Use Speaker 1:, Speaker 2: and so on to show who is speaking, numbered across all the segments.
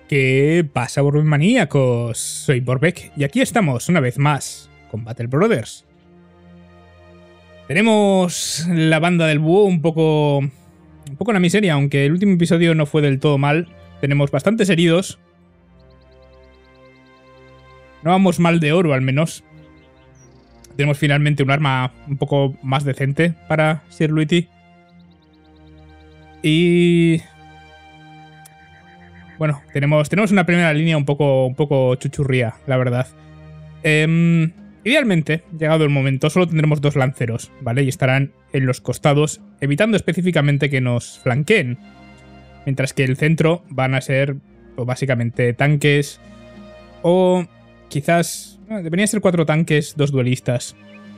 Speaker 1: ¿Qué pasa, Maníacos? Soy Borbeck y aquí estamos una vez más con Battle Brothers. Tenemos la banda del búho un poco en la miseria, aunque el último episodio no fue del todo mal. Tenemos bastantes heridos. No vamos mal de oro, al menos. Tenemos finalmente un arma un poco más decente para Sir Luigi. Y... bueno, tenemos una primera línea un poco chuchurría, la verdad. Idealmente, llegado el momento, solo tendremos dos lanceros, ¿vale? Y estarán en los costados, evitando específicamente que nos flanqueen. Mientras que el centro van a ser, pues, básicamente tanques. O quizás... deberían ser 4 tanques, 2 duelistas.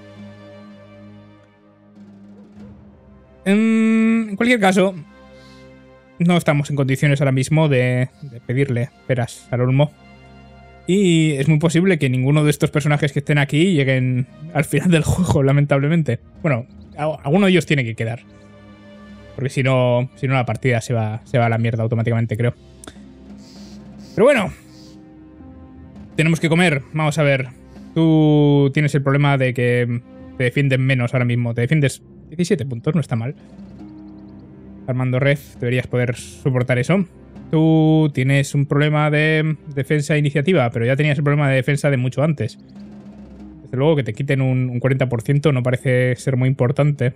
Speaker 1: En cualquier caso... no estamos en condiciones ahora mismo de pedirle peras al olmo. Y es muy posible que ninguno de estos personajes que estén aquí lleguen al final del juego, lamentablemente. Bueno, alguno de ellos tiene que quedar. Porque si no la partida se va a la mierda automáticamente, creo. Pero bueno. Tenemos que comer. Vamos a ver. Tú tienes el problema de que te defienden menos ahora mismo. Te defiendes 17 puntos, no está mal. Armando Red, deberías poder soportar eso. Tú tienes un problema de defensa e iniciativa, pero ya tenías el problema de defensa de mucho antes. Desde luego que te quiten un 40% no parece ser muy importante.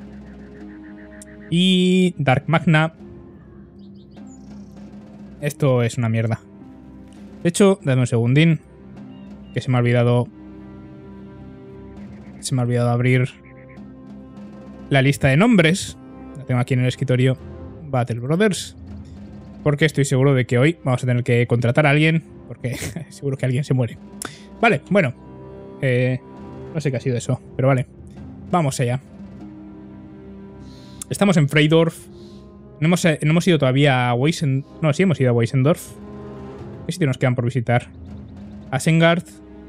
Speaker 1: Y Dark Magna. Esto es una mierda. De hecho, dame un segundín, que se me ha olvidado abrir la lista de nombres. La tengo aquí en el escritorio. Battle Brothers. Porque estoy seguro de que hoy vamos a tener que contratar a alguien. Porque seguro que alguien se muere. Vale, bueno. No sé qué ha sido eso, pero vale. Vamos allá. Estamos en Freydorf. No hemos ido todavía a Weisendorf. No, sí hemos ido a Weisendorf. ¿Qué sitio nos quedan por visitar? Asengard.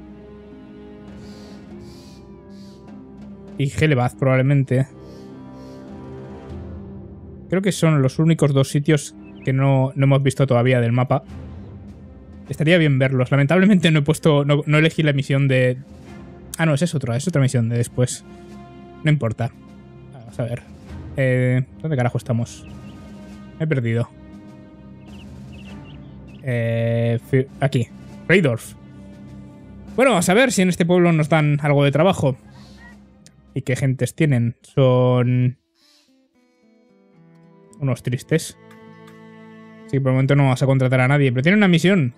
Speaker 1: Y Hellebath, probablemente. Creo que son los únicos 2 sitios que no hemos visto todavía del mapa. Estaría bien verlos. Lamentablemente no elegí la misión de... ah, no, es otra misión de después. No importa. Vamos a ver. ¿Dónde carajo estamos? Me he perdido. Aquí. Freydorf. Bueno, vamos a ver si en este pueblo nos dan algo de trabajo. ¿Y qué gentes tienen? Son... unos tristes. Sí, por el momento no vas a contratar a nadie, pero tiene una misión.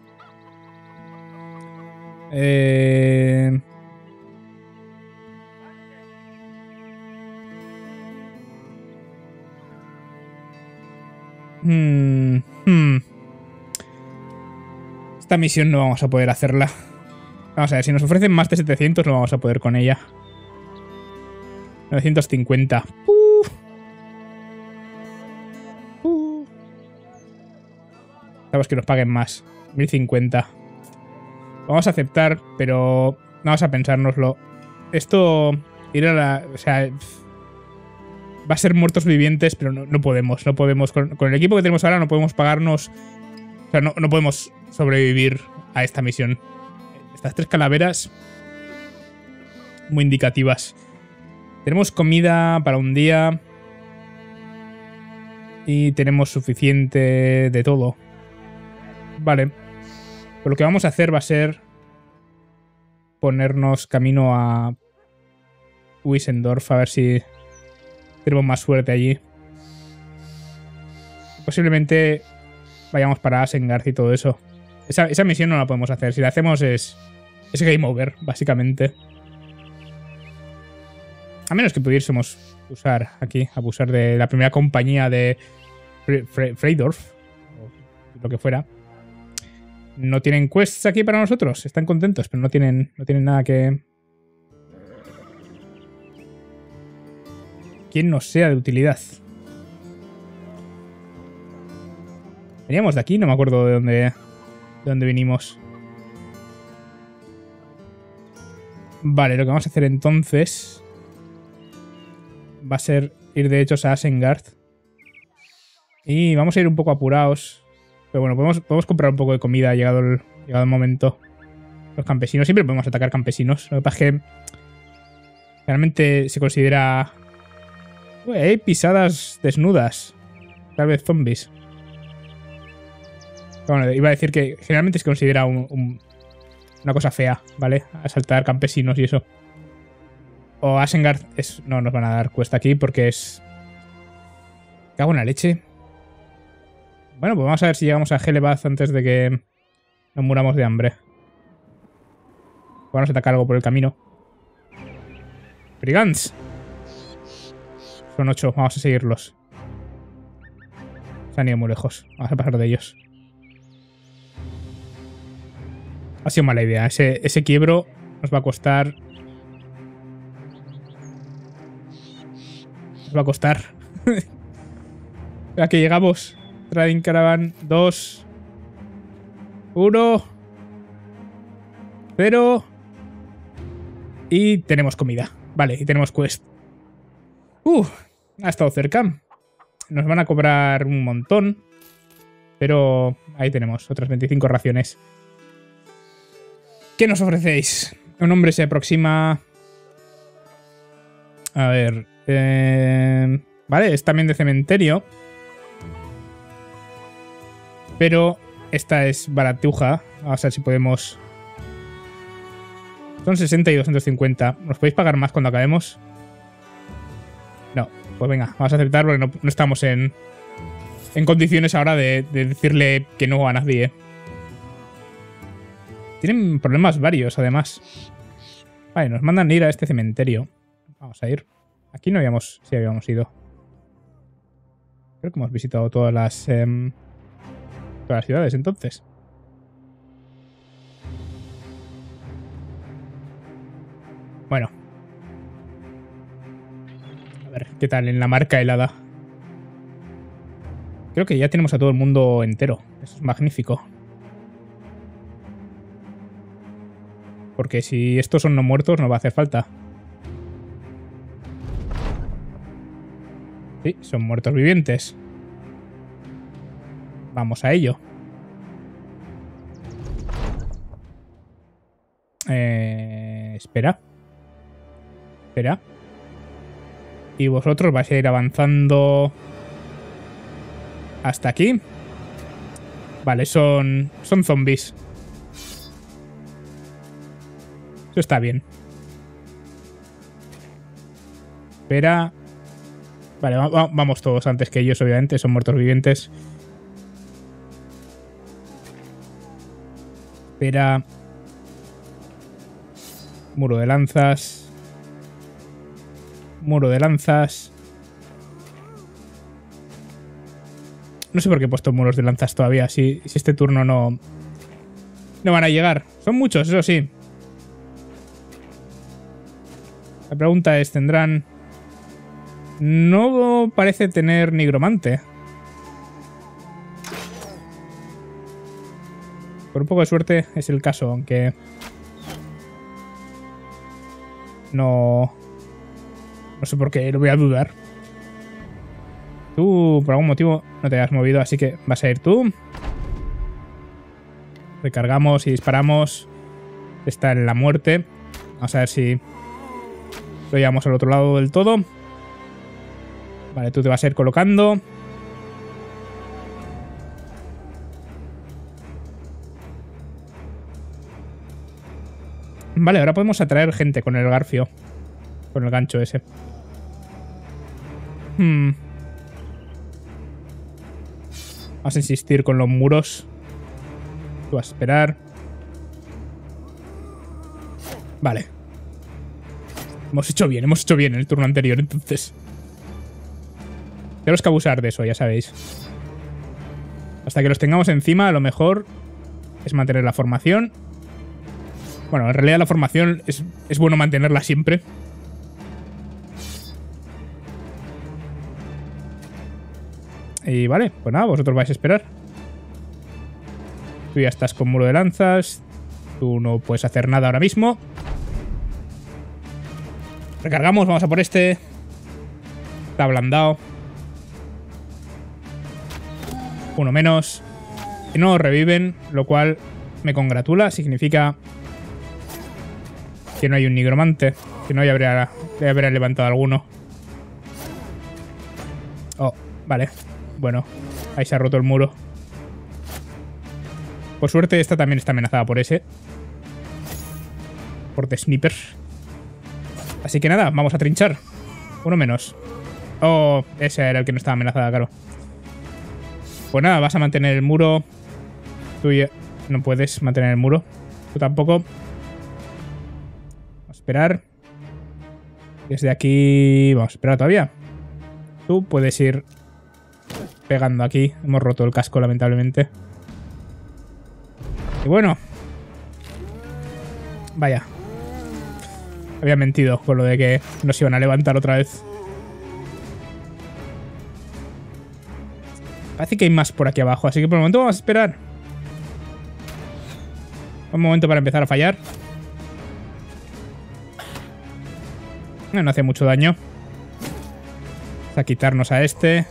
Speaker 1: Esta misión no vamos a poder hacerla. Vamos a ver, si nos ofrecen más de 700 no vamos a poder con ella. 950. Sabemos que nos paguen más. 1050. Vamos a aceptar, pero vamos a pensárnoslo. Esto... ir a la... o sea... va a ser muertos vivientes, pero no podemos. No podemos. Con el equipo que tenemos ahora no podemos pagarnos... o sea, no podemos sobrevivir a esta misión. Estas 3 calaveras... muy indicativas. Tenemos comida para un día. Y tenemos suficiente de todo. Vale. Pues lo que vamos a hacer va a ser ponernos camino a Weisendorf, a ver si tenemos más suerte allí. Posiblemente vayamos para Asengard y todo eso. Esa misión no la podemos hacer. Si la hacemos es game over, básicamente. A menos que pudiésemos abusar de la primera compañía de Freydorf, o lo que fuera. No tienen quests aquí para nosotros. Están contentos, pero no tienen nada que... quien nos sea de utilidad. Veníamos de aquí, no me acuerdo de dónde vinimos. Vale, lo que vamos a hacer entonces va a ser ir de hechos a Asengard. Y vamos a ir un poco apurados. Pero bueno, podemos comprar un poco de comida llegado el momento. Los campesinos, siempre podemos atacar campesinos. Lo que pasa es que realmente se considera... Uy, hay pisadas desnudas. Tal vez zombies. Bueno, iba a decir que generalmente se considera una cosa fea, ¿vale? Asaltar campesinos y eso. O Asengard no nos van a dar cuesta aquí porque es... Cago en la leche. Bueno, pues vamos a ver si llegamos a Helebath antes de que nos muramos de hambre. Vamos a atacar algo por el camino. Brigands. Son 8, vamos a seguirlos. Se han ido muy lejos. Vamos a pasar de ellos. Ha sido mala idea. Ese quiebro nos va a costar... Nos va a costar. A que llegamos. Trading Caravan. 2. 1. 0. Y tenemos comida. Vale, y tenemos quest. Ha estado cerca. Nos van a cobrar un montón. Pero ahí tenemos, otras 25 raciones. ¿Qué nos ofrecéis? Un hombre se aproxima... A ver... Vale, es también de cementerio. Pero esta es baratuja. Vamos a ver si podemos... Son 60 y 250. ¿Nos podéis pagar más cuando acabemos? No. Pues venga, vamos a aceptar porque no estamos en condiciones ahora de decirle que no a nadie. Tienen problemas varios, además. Vale, nos mandan ir a este cementerio. Vamos a ir. Aquí no habíamos... Sí, habíamos ido. Creo que hemos visitado todas las ciudades, entonces. Bueno. A ver, ¿qué tal en la marca helada? Creo que ya tenemos a todo el mundo entero. Eso es magnífico. Porque si estos son no muertos, no va a hacer falta. Sí, son muertos vivientes. Vamos a ello. Espera. Espera. Y vosotros vais a ir avanzando hasta aquí. Vale, son zombies. Eso está bien. Espera. Vale, vamos todos antes que ellos, obviamente. Son muertos vivientes. Espera. Muro de lanzas. Muro de lanzas. No sé por qué he puesto muros de lanzas todavía. Si este turno no van a llegar. Son muchos, eso sí. La pregunta es, ¿tendrán...? No parece tener nigromante. Por un poco de suerte es el caso, aunque... No sé por qué, lo voy a dudar. Tú, por algún motivo, no te has movido, así que vas a ir tú. Recargamos y disparamos. Está en la muerte. Vamos a ver si lo llevamos al otro lado del todo. Vale, tú te vas a ir colocando. Vale, ahora podemos atraer gente con el garfio. Con el gancho ese. Vamos a insistir con los muros. Tú vas a esperar. Vale. Hemos hecho bien en el turno anterior, entonces. Tenemos que abusar de eso, ya sabéis. Hasta que los tengamos encima, a lo mejor es mantener la formación. Bueno, en realidad la formación es bueno mantenerla siempre. Y vale, pues nada, vosotros vais a esperar. Tú ya estás con muro de lanzas. Tú no puedes hacer nada ahora mismo. Recargamos, vamos a por este. Está ablandado. Uno menos. Y no reviven, lo cual me congratula. Significa que no hay un nigromante. Que no habría levantado alguno. Oh, vale. Bueno, ahí se ha roto el muro. Por suerte esta también está amenazada por ese. Por The Sniper. Así que nada, vamos a trinchar. Uno menos. Oh, ese era el que no estaba amenazada, claro. Pues nada, vas a mantener el muro. Tú ya no puedes mantener el muro. Tú tampoco. Vamos a esperar. Desde aquí... Vamos a esperar todavía. Tú puedes ir pegando aquí. Hemos roto el casco, lamentablemente. Y bueno. Vaya. Había mentido con lo de que nos iban a levantar otra vez. Parece que hay más por aquí abajo, así que por el momento vamos a esperar. Un momento para empezar a fallar. No hace mucho daño. Vamos a quitarnos a este.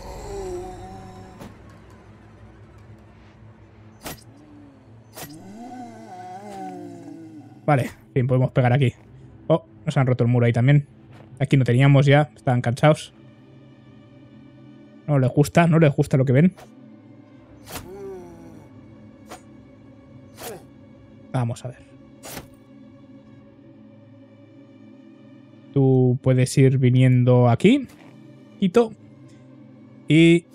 Speaker 1: Vale, bien, podemos pegar aquí. Oh, nos han roto el muro ahí también. Aquí no teníamos ya, estaban cansados. No les gusta lo que ven. Vamos a ver. Tú puedes ir viniendo aquí. Quito. Y...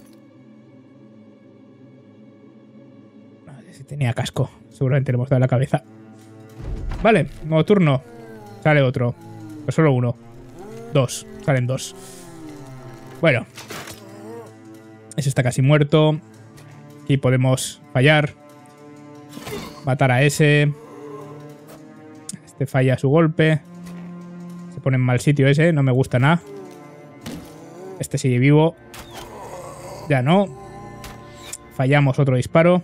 Speaker 1: Vale, si tenía casco. Seguramente le hemos dado en la cabeza. Vale, nuevo turno. Sale otro. Pero solo uno. Dos. Salen dos. Bueno. Ese está casi muerto. Aquí podemos fallar. Matar a ese. Este falla su golpe. Se pone en mal sitio ese. No me gusta nada. Este sigue vivo. Ya no. Fallamos otro disparo.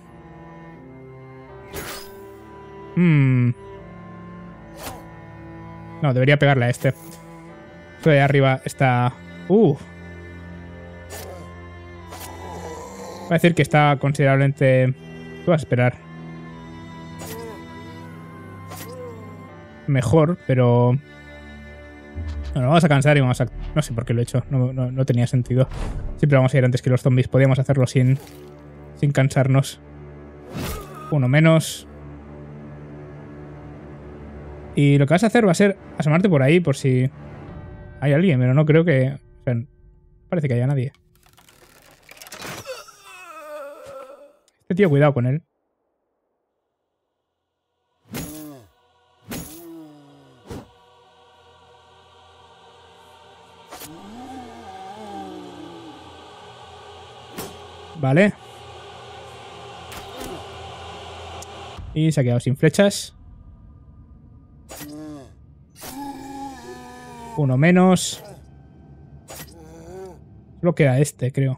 Speaker 1: No, debería pegarle a este. Esto de arriba está... Va a decir que está considerablemente... Tú vas a esperar. Mejor, pero... Bueno, vamos a cansar y vamos a... No sé por qué lo he hecho. No tenía sentido. Siempre vamos a ir antes que los zombies. Podíamos hacerlo sin cansarnos. Uno menos. Y lo que vas a hacer va a ser asomarte por ahí por si hay alguien, pero no creo que... O sea, parece que haya nadie. Este tío, cuidado con él. Vale. Y se ha quedado sin flechas. Uno menos. Solo queda este, creo.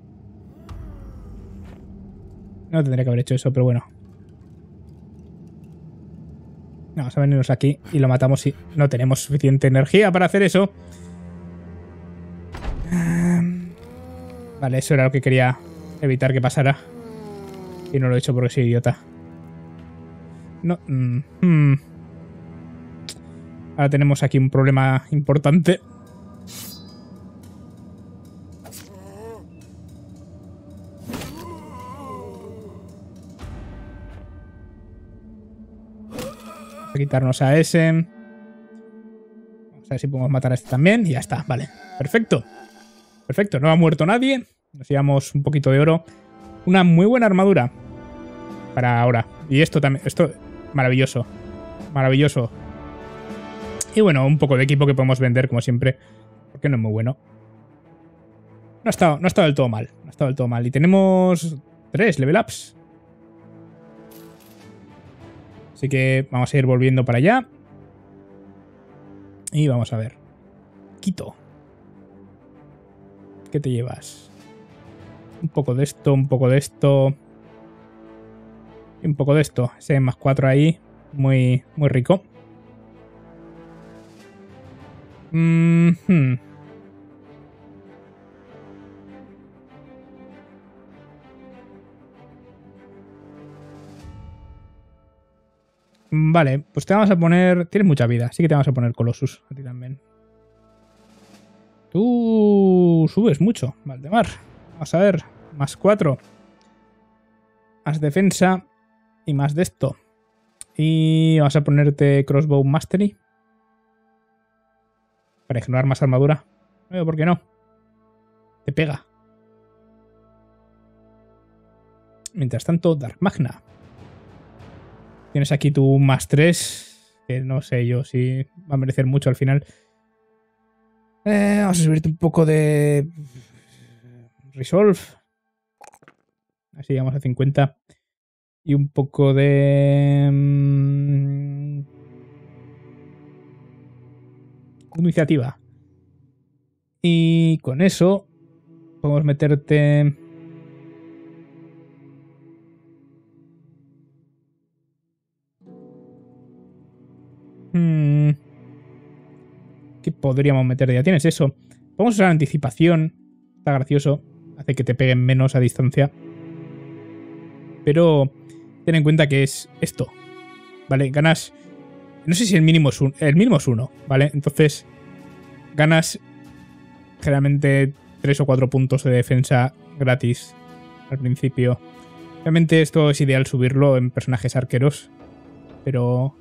Speaker 1: No tendría que haber hecho eso, pero bueno. Vamos a venirnos aquí y lo matamos si no tenemos suficiente energía para hacer eso. Vale, eso era lo que quería evitar que pasara. Y no lo he hecho porque soy idiota. No. Ahora tenemos aquí un problema importante. Vamos a quitarnos a ese. Vamos a ver si podemos matar a este también. Y ya está, vale. Perfecto. Perfecto, no ha muerto nadie. Nos llevamos un poquito de oro. Una muy buena armadura. Para ahora. Y esto también. Esto, maravilloso. Maravilloso. Y bueno, un poco de equipo que podemos vender, como siempre. Porque no es muy bueno. No ha estado del todo mal. No ha estado del todo mal. Y tenemos 3 level ups. Así que vamos a ir volviendo para allá. Y vamos a ver. Quito. ¿Qué te llevas? Un poco de esto, un poco de esto. Y un poco de esto. Ese más 4 ahí. Muy rico. Vale, pues te vamos a poner... Tienes mucha vida, así que te vamos a poner Colossus a ti también. Tú subes mucho, Valdemar. Vamos a ver, más 4. Más defensa y más de esto. Y vamos a ponerte Crossbow Mastery. Para ignorar más armadura. No veo por qué no. Te pega. Mientras tanto, Dark Magna. Tienes aquí tu más 3. Que no sé yo si va a merecer mucho al final. Vamos a subirte un poco de... Resolve. Así llegamos a 50. Y un poco de... iniciativa. Y con eso podemos meterte... ¿Qué podríamos meter? Ya tienes eso. Vamos a usar anticipación. Está gracioso. Hace que te peguen menos a distancia. Pero ten en cuenta que es esto. ¿Vale? Ganas... No sé si el mínimo es 1. El mínimo es 1, ¿vale? Entonces ganas generalmente 3 o 4 puntos de defensa gratis al principio. Realmente esto es ideal subirlo en personajes arqueros. Pero...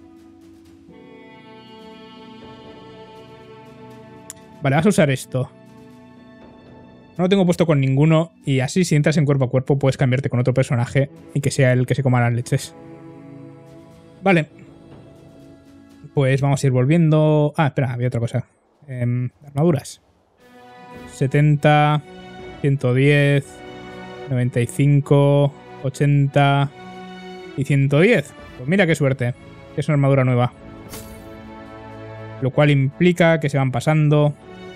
Speaker 1: Vale, vas a usar esto. No lo tengo puesto con ninguno y así si entras en cuerpo a cuerpo puedes cambiarte con otro personaje y que sea el que se coma las leches. Vale. Pues vamos a ir volviendo... Ah, espera, había otra cosa. Armaduras. 70, 110, 95, 80 y 110. Pues mira qué suerte. Es una armadura nueva. Lo cual implica que se van pasando...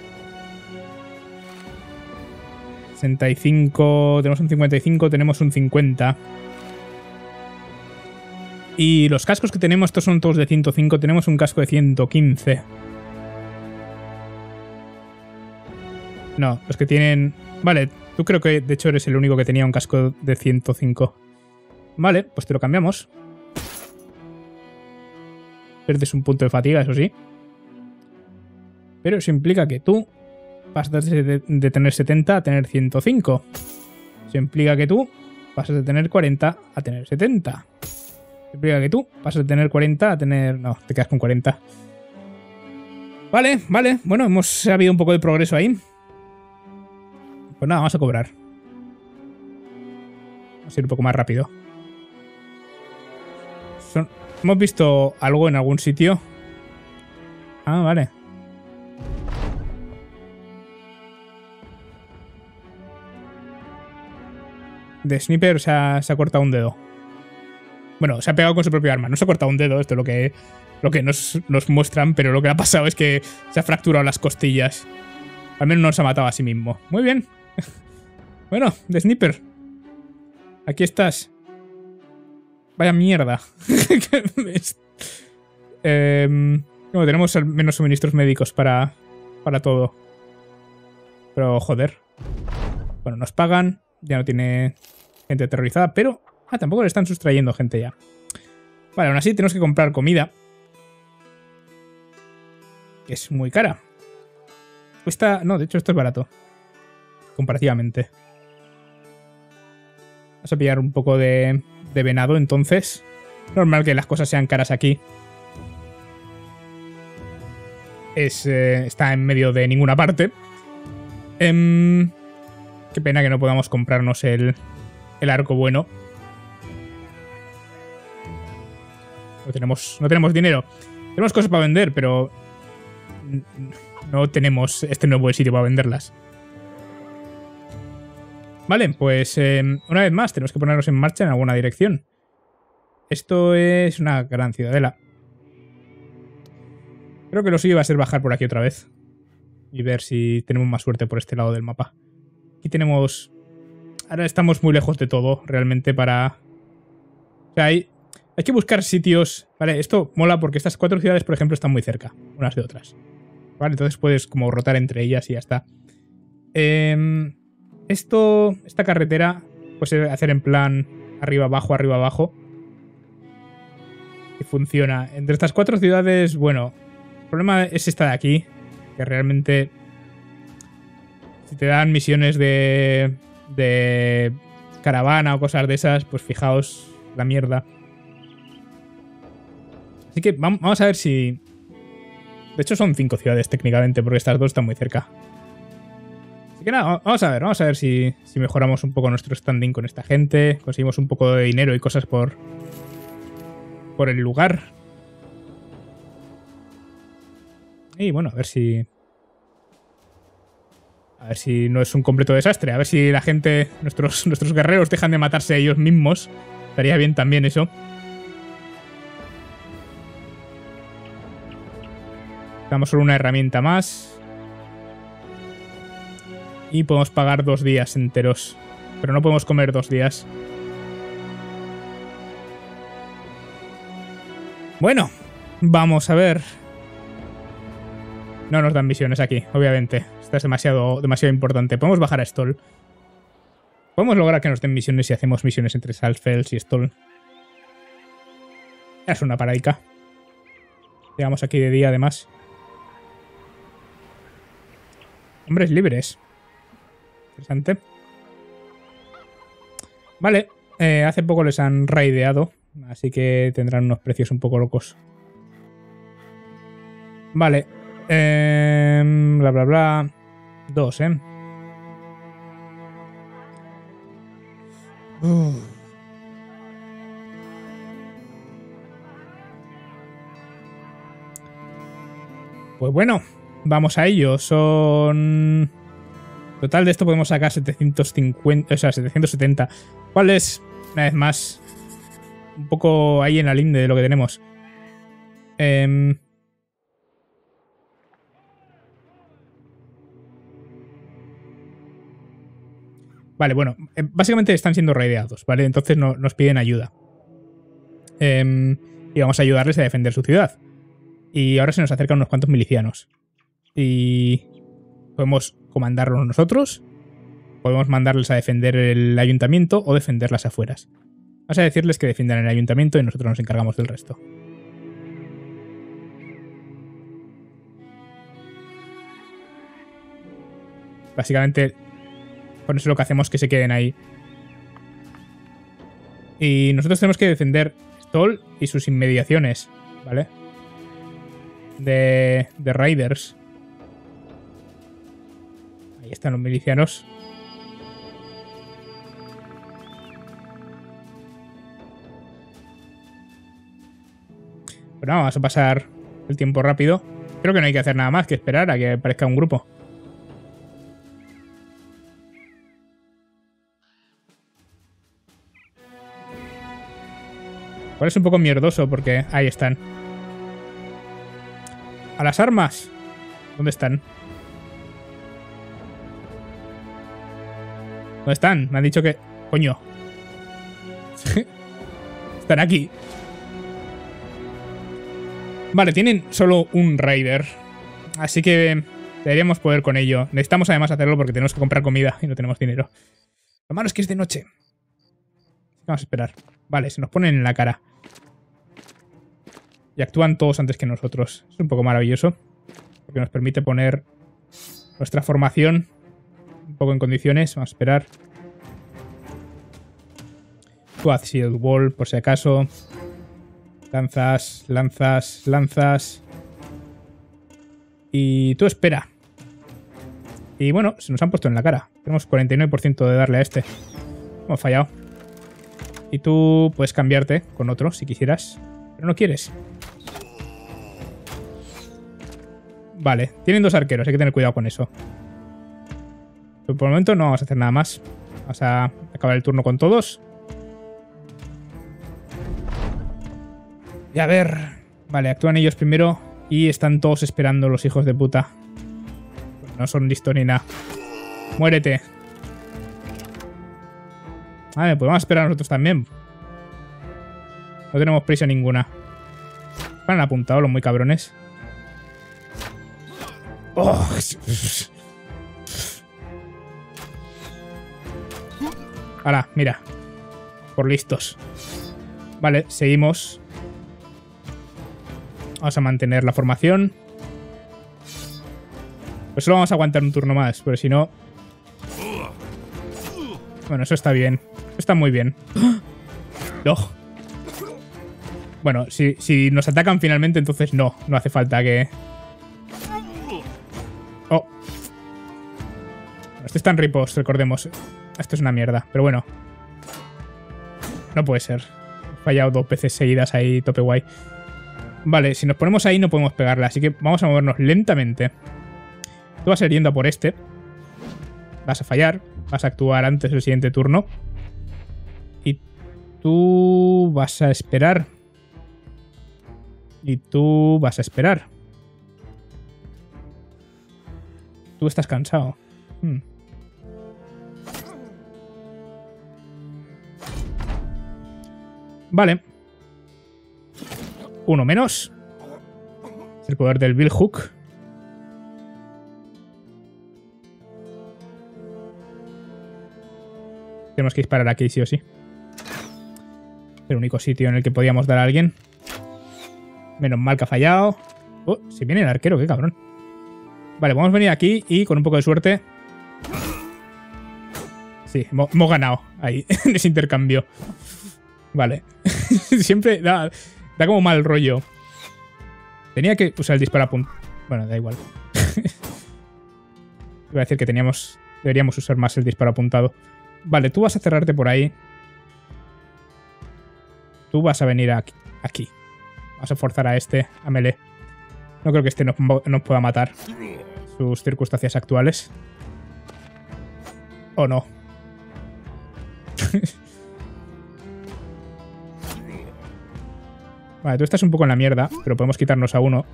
Speaker 1: 65, tenemos un 55, tenemos un 50. Y los cascos que tenemos, estos son todos de 105, tenemos un casco de 115. No, los que tienen... Vale, tú creo que de hecho eres el único que tenía un casco de 105. Vale, pues te lo cambiamos. Pierdes un punto de fatiga, eso sí. Pero eso implica que tú... pasas de tener 70 a tener 105. Eso implica que tú pasas de tener 40 a tener 70. Eso implica que tú pasas de tener 40 a tener... No, te quedas con 40. Vale, vale. Bueno, hemos habido un poco de progreso ahí. Pues nada, vamos a cobrar. Vamos a ir un poco más rápido. ¿Hemos visto algo en algún sitio? Ah, vale. De Sniper se ha cortado un dedo. Bueno, se ha pegado con su propio arma. No se ha cortado un dedo, esto es lo que nos muestran, pero lo que ha pasado es que se ha fracturado las costillas. Al menos no se ha matado a sí mismo. Muy bien. Bueno, de Sniper. Aquí estás. Vaya mierda. Bueno, tenemos al menos suministros médicos para todo. Pero, joder. Bueno, nos pagan. Ya no tiene gente aterrorizada, pero... Ah, tampoco le están sustrayendo gente ya. Vale, aún así tenemos que comprar comida. Que es muy cara. Cuesta... No, de hecho esto es barato. Comparativamente. Vamos a pillar un poco de venado, entonces. Normal que las cosas sean caras aquí. Está en medio de ninguna parte. Qué pena que no podamos comprarnos el arco bueno. No tenemos dinero. Tenemos cosas para vender, pero no tenemos este nuevo sitio para venderlas. Vale, pues una vez más tenemos que ponernos en marcha en alguna dirección. Esto es una gran ciudadela. Creo que lo suyo va a ser bajar por aquí otra vez. Y ver si tenemos más suerte por este lado del mapa. Aquí tenemos... Ahora estamos muy lejos de todo, realmente, para... O sea, hay que buscar sitios... Vale, esto mola porque estas 4 ciudades, por ejemplo, están muy cerca unas de otras. Vale, entonces puedes como rotar entre ellas y ya está. Esta carretera puede hacer en plan arriba, abajo, arriba, abajo. funciona. Entre estas 4 ciudades, bueno, el problema es esta de aquí, que realmente si te dan misiones de caravana o cosas de esas, pues fijaos la mierda. Así que vamos a ver si... De hecho son 5 ciudades técnicamente, porque estas 2 están muy cerca. Así que nada, vamos a ver si mejoramos un poco nuestro standing con esta gente, conseguimos un poco de dinero y cosas por el lugar. Y bueno, a ver si no es un completo desastre, a ver si la gente, nuestros guerreros dejan de matarse a ellos mismos. Estaría bien también eso. Damos solo una herramienta más. Y podemos pagar 2 días enteros. Pero no podemos comer 2 días. Bueno, vamos a ver. No nos dan misiones aquí, obviamente. Esta es demasiado importante. Podemos bajar a Stoll. Podemos lograr que nos den misiones si hacemos misiones entre Saltfels y Stoll. Es una paradica. Llegamos aquí de día, además. Hombres libres. Interesante. Vale. Hace poco les han raideado. Así que tendrán unos precios un poco locos. Vale. Bla, bla, bla. 2, Pues bueno, vamos a ello. Son... Total de esto podemos sacar 750, o sea, 770. ¿Cuál es, una vez más, un poco ahí en la linde de lo que tenemos? Vale, bueno, básicamente están siendo raideados, ¿vale? Entonces nos piden ayuda. Y vamos a ayudarles a defender su ciudad. Y ahora se nos acercan unos cuantos milicianos. Y podemos comandarlos nosotros, podemos mandarles a defender el ayuntamiento o defender las afueras. Vamos a decirles que defiendan el ayuntamiento y nosotros nos encargamos del resto. Básicamente, con eso lo que hacemos es que se queden ahí. Y nosotros tenemos que defender Stoll y sus inmediaciones, ¿vale? De raiders. Ahí están los milicianos. Bueno, vamos a pasar el tiempo rápido. Creo que no hay que hacer nada más que esperar a que aparezca un grupo. Igual es un poco mierdoso porque ahí están. ¡A las armas! ¿Dónde están? ¿Dónde están? Me han dicho que... ¡Coño! Están aquí. Vale, tienen solo un raider. Así que deberíamos poder con ello. Necesitamos además hacerlo porque tenemos que comprar comida y no tenemos dinero. Lo malo es que es de noche. Vamos a esperar. Vale, se nos ponen en la cara. Y actúan todos antes que nosotros. Es un poco maravilloso. Porque nos permite poner nuestra formación un poco en condiciones. Vamos a esperar. Tú haz Shield Wall, por si acaso. Lanzas, lanzas, lanzas. Y tú espera. Y bueno, se nos han puesto en la cara. Tenemos 49% de darle a este. Hemos fallado. Y tú puedes cambiarte con otro si quisieras. Pero no quieres. Vale, tienen 2 arqueros, hay que tener cuidado con eso. Pero por el momento no vamos a hacer nada más. Vamos a acabar el turno con todos. Y a ver... Vale, actúan ellos primero y están todos esperando los hijos de puta. No son listos ni nada. Muérete. Vale, pues vamos a esperar nosotros también. No tenemos prisa ninguna. Han apuntado los muy cabrones. Oh. Ahora, mira. Por listos. Vale, seguimos. Vamos a mantener la formación. Pues solo vamos a aguantar un turno más, porque si no... Bueno, eso está bien. Está muy bien. No. Bueno, si nos atacan finalmente, entonces no. No hace falta que... Oh. Este está en riposte, recordemos. Esto es una mierda, pero bueno. No puede ser. He fallado 2 veces seguidas ahí, tope guay. Vale, si nos ponemos ahí no podemos pegarla, así que vamos a movernos lentamente. Tú vas a ir yendo a por este. Vas a fallar. Vas a actuar antes del siguiente turno. Y tú vas a esperar. Y tú vas a esperar. Tú estás cansado. Vale. Uno menos. Es el poder del Bill Hook. Tenemos que disparar aquí sí o sí. Es el único sitio en el que podíamos dar a alguien. Menos mal que ha fallado. Oh, si viene el arquero, qué cabrón. Vale, vamos a venir aquí y con un poco de suerte... Sí, hemos ganado ahí, en ese intercambio. Vale. Siempre da como mal rollo. Tenía que usar el disparo a punta. Bueno, da igual. Iba a decir que deberíamos usar más el disparo apuntado. Vale, tú vas a cerrarte por ahí. Tú vas a venir aquí. Vamos a forzar a este, a melee. No creo que este nos pueda matar. Sus circunstancias actuales. ¿O no? Vale, tú estás un poco en la mierda, pero podemos quitarnos a uno.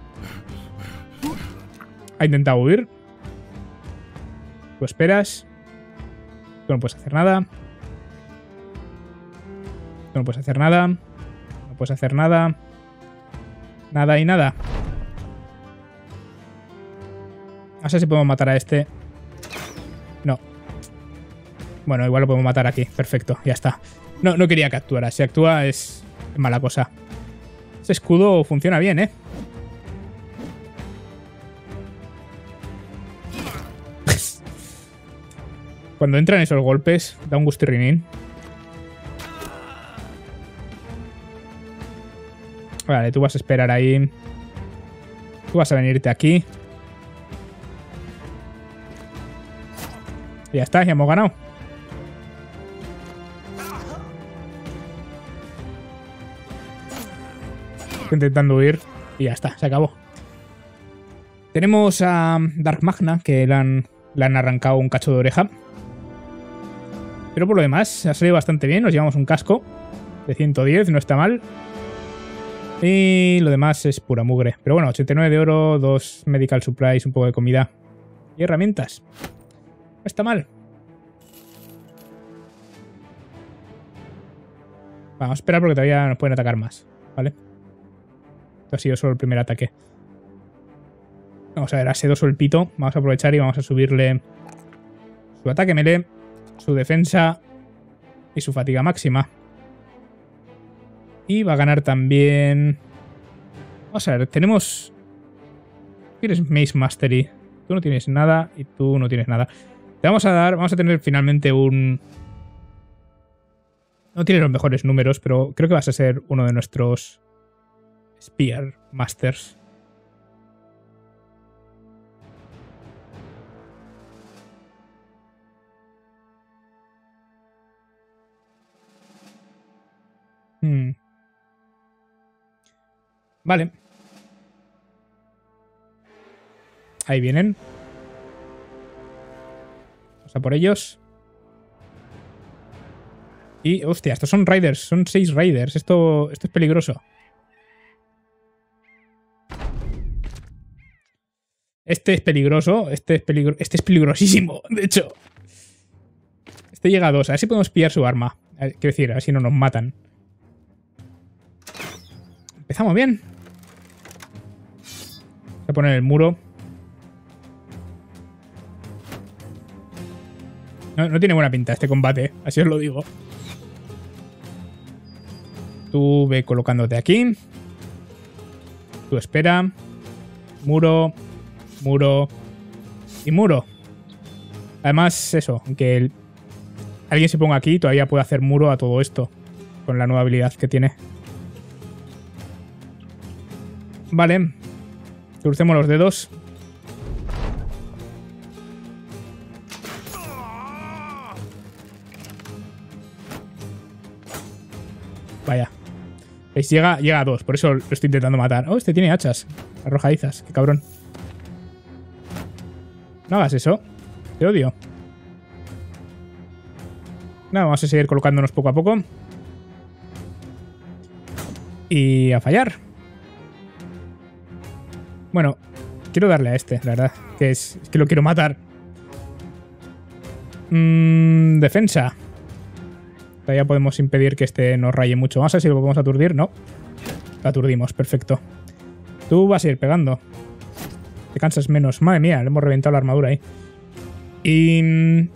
Speaker 1: Ha intentado huir. Tú esperas. Tú no puedes hacer nada. Tú no puedes hacer nada. No puedes hacer nada. Nada y nada. No sé si podemos matar a este. No. Bueno, igual lo podemos matar aquí. Perfecto, ya está. No quería que actuara. Si actúa es mala cosa. Ese escudo funciona bien, ¿eh? Cuando entran esos golpes, da un gustirrinín. Vale, tú vas a esperar ahí. Tú vas a venirte aquí. Y ya está, ya hemos ganado. Estoy intentando huir y ya está, se acabó. Tenemos a Dark Magna, que le han arrancado un cacho de oreja. Pero por lo demás, ha salido bastante bien. Nos llevamos un casco de 110, no está mal. Y lo demás es pura mugre. Pero bueno, 89 de oro, 2 medical supplies, un poco de comida y herramientas. No está mal. Vamos a esperar porque todavía nos pueden atacar más, ¿vale? Esto ha sido solo el primer ataque. Vamos a ver, ha sido solo el pito. Vamos a aprovechar y vamos a subirle su ataque melee, su defensa y su fatiga máxima. Y va a ganar también... Vamos a ver, tenemos... Tienes Mace Mastery. Tú no tienes nada y tú no tienes nada. Te vamos a dar... Vamos a tener finalmente un... No tienes los mejores números, pero creo que vas a ser uno de nuestros Spear Masters. Vale. Ahí vienen. Vamos a por ellos. Y, hostia, estos son Raiders. Son 6 Raiders. Esto es peligroso. Este es peligroso. Este es peligrosísimo, de hecho. Este llega a 2. A ver si podemos pillar su arma. Quiero decir, a ver si no nos matan. Empezamos bien. Voy a poner el muro. No tiene buena pinta este combate, así os lo digo. Tú ve colocándote aquí. Tú espera. Muro. Muro. Y muro. Además, eso, aunque alguien se ponga aquí, todavía puede hacer muro a todo esto. Con la nueva habilidad que tiene. Vale. Crucemos los dedos. Vaya. ¿Veis? Llega a 2, por eso lo estoy intentando matar. Oh, este tiene hachas arrojadizas. Qué cabrón. No hagas eso. Te odio. Nada, vamos a seguir colocándonos poco a poco. Y a fallar. Bueno, quiero darle a este, la verdad. Que es que lo quiero matar. Defensa. Todavía podemos impedir que este nos raye mucho. Vamos a ver si lo podemos aturdir. No. Lo aturdimos, perfecto. Tú vas a ir pegando. Te cansas menos. Madre mía, le hemos reventado la armadura ahí. Y...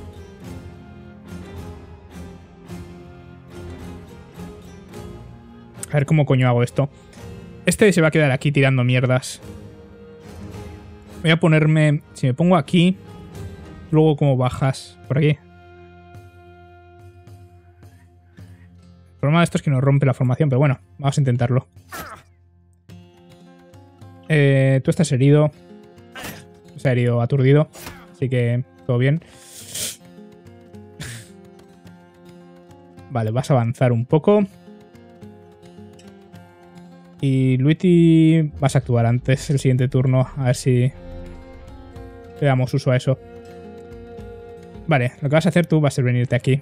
Speaker 1: a ver cómo coño hago esto. Este se va a quedar aquí tirando mierdas. Voy a ponerme... si me pongo aquí... luego cómo bajas. Por aquí. El problema de esto es que nos rompe la formación, pero bueno, vamos a intentarlo. Tú estás herido. Se ha herido aturdido. Así que todo bien. Vale, vas a avanzar un poco. Y Luigi, vas a actuar antes el siguiente turno. A ver si le damos uso a eso. Vale, lo que vas a hacer tú va a ser venirte aquí.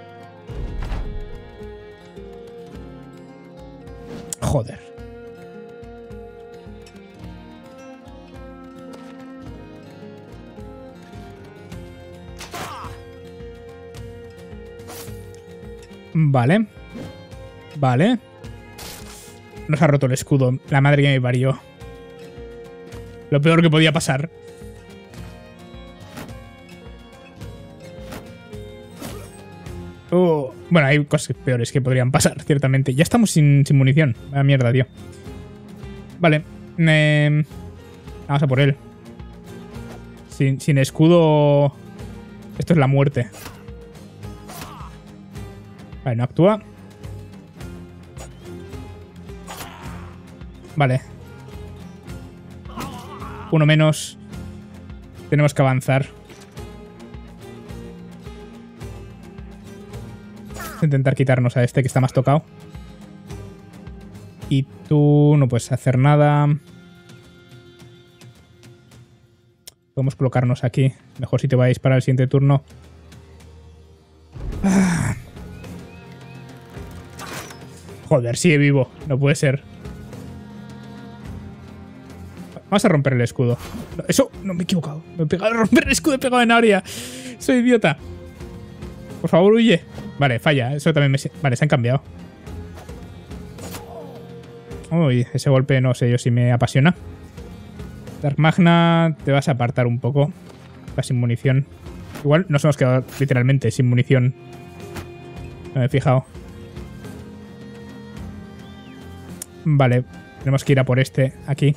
Speaker 1: Joder. Vale. Vale. Nos ha roto el escudo. La madre que me parió. Lo peor que podía pasar. Bueno, hay cosas peores que podrían pasar, ciertamente. Ya estamos sin munición. Vaya mierda, tío. Vale. Vamos a por él. Sin escudo... esto es la muerte. Vale, no actúa. Vale. Uno menos. Tenemos que avanzar. Intentar quitarnos a este que está más tocado. Y tú no puedes hacer nada. Podemos colocarnos aquí. Mejor si te va a disparar el siguiente turno. Joder, sigue vivo. No puede ser. Vamos a romper el escudo. Eso, no me he equivocado. Me he pegado a romper el escudo, he pegado en área. Soy idiota. Por favor, huye. Vale, falla. Eso también me... vale, se han cambiado. Uy, ese golpe no sé yo si me apasiona. Dark Magna, te vas a apartar un poco. Estás sin munición. Igual nos hemos quedado literalmente sin munición. No me he fijado. Vale, tenemos que ir a por este aquí.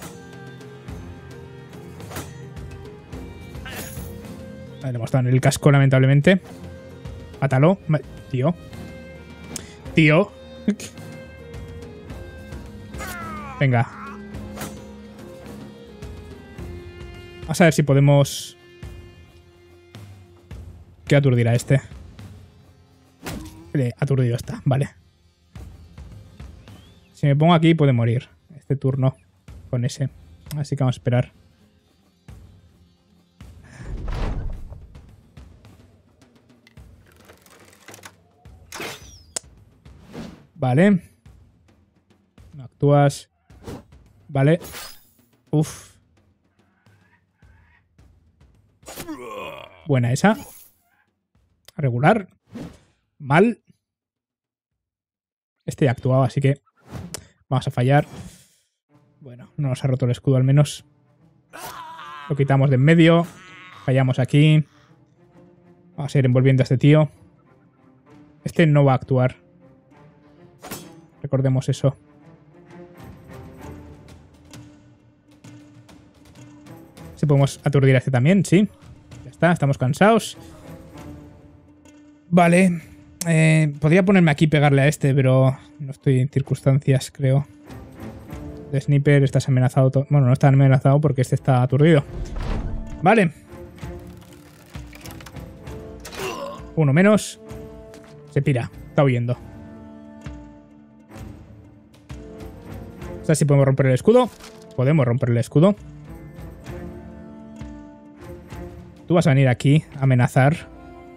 Speaker 1: Vale, le hemos dado en el casco, lamentablemente. Mátalo. Tío. Tío. Venga. Vamos a ver si podemos... ¿qué aturdirá este? Aturdido está, vale. Si me pongo aquí puede morir este turno con ese. Así que vamos a esperar. Vale. No actúas. Vale. Uf. Buena esa. Regular. Mal. Este ya actuaba, así que vamos a fallar. Bueno, no nos ha roto el escudo al menos. Lo quitamos de en medio. Fallamos aquí. Vamos a ir envolviendo a este tío. Este no va a actuar. Recordemos eso. este podemos aturdir a este también, sí. Ya está, estamos cansados. Vale. Podría ponerme aquí y pegarle a este, pero no estoy en circunstancias, creo. De Sniper, estás amenazado. Bueno, no está amenazado porque este está aturdido. Vale. Uno menos. Se pira. Está huyendo. O sea, si podemos romper el escudo. Podemos romper el escudo. Tú vas a venir aquí a amenazar.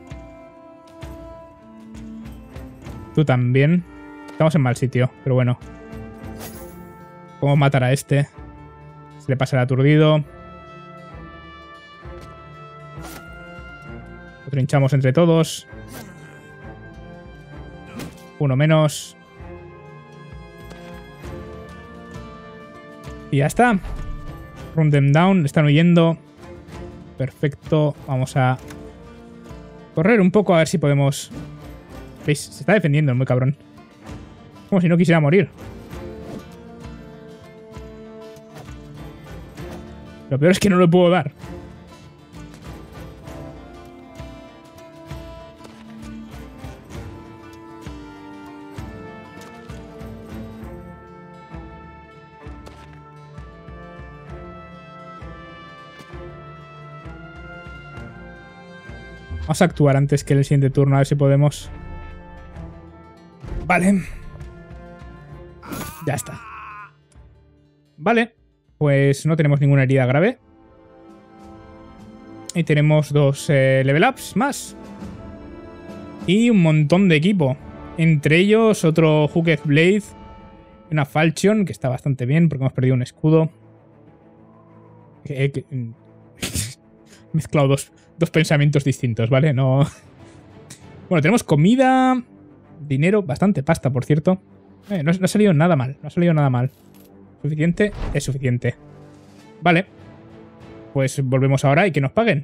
Speaker 1: Tú también. Estamos en mal sitio, pero bueno. Podemos matar a este. Se le pasa el aturdido. Lo trinchamos entre todos. Uno menos. Y ya está. Run them down. Están huyendo. Perfecto. Vamos a correr un poco a ver si podemos... ¿Veis? Se está defendiendo, muy cabrón. Como si no quisiera morir. Lo peor es que no lo puedo dar. Vamos a actuar antes que el siguiente turno, a ver si podemos. Vale. Ya está. Vale. Pues no tenemos ninguna herida grave. Y tenemos 2 level ups más. Y un montón de equipo. Entre ellos otro Hooked Blade. Una Falchion, que está bastante bien porque hemos perdido un escudo. He mezclado dos pensamientos distintos, ¿vale? No. Bueno, tenemos comida, dinero, bastante pasta, por cierto. No ha salido nada mal, no ha salido nada mal. ¿Suficiente? Es suficiente. Vale. Pues volvemos ahora y que nos paguen.